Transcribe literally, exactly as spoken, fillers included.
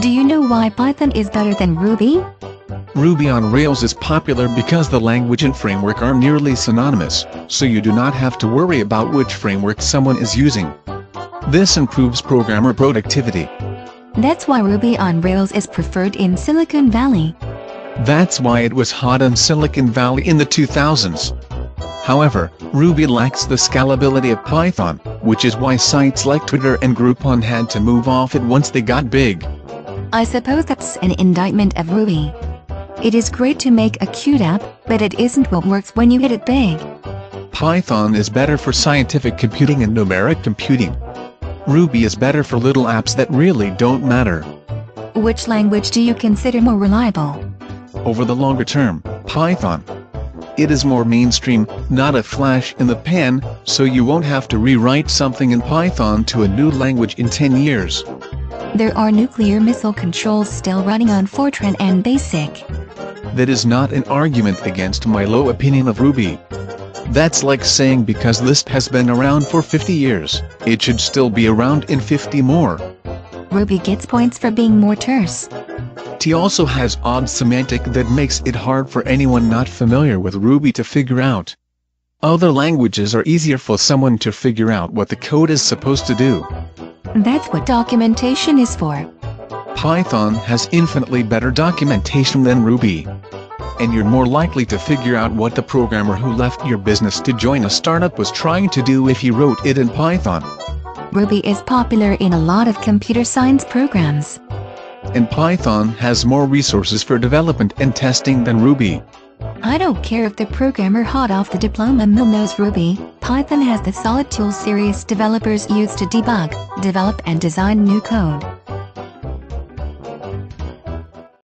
Do you know why Python is better than Ruby? Ruby on Rails is popular because the language and framework are nearly synonymous, so you do not have to worry about which framework someone is using. This improves programmer productivity. That's why Ruby on Rails is preferred in Silicon Valley. That's why it was hot in Silicon Valley in the two thousands. However, Ruby lacks the scalability of Python, which is why sites like Twitter and Groupon had to move off it once they got big. I suppose that's an indictment of Ruby. It is great to make a cute app, but it isn't what works when you hit it big. Python is better for scientific computing and numeric computing. Ruby is better for little apps that really don't matter. Which language do you consider more reliable? Over the longer term, Python. It is more mainstream, not a flash in the pan, so you won't have to rewrite something in Python to a new language in ten years. There are nuclear missile controls still running on Fortran and Basic. That is not an argument against my low opinion of Ruby. That's like saying because Lisp has been around for fifty years, it should still be around in fifty more. Ruby gets points for being more terse. T also has odd semantic that makes it hard for anyone not familiar with Ruby to figure out. Other languages are easier for someone to figure out what the code is supposed to do. That's what documentation is for. Python has infinitely better documentation than Ruby. And you're more likely to figure out what the programmer who left your business to join a startup was trying to do if he wrote it in Python. Ruby is popular in a lot of computer science programs. And Python has more resources for development and testing than Ruby. I don't care if the programmer hot off the diploma mill knows Ruby. Python has the solid tools serious developers use to debug, develop and design new code.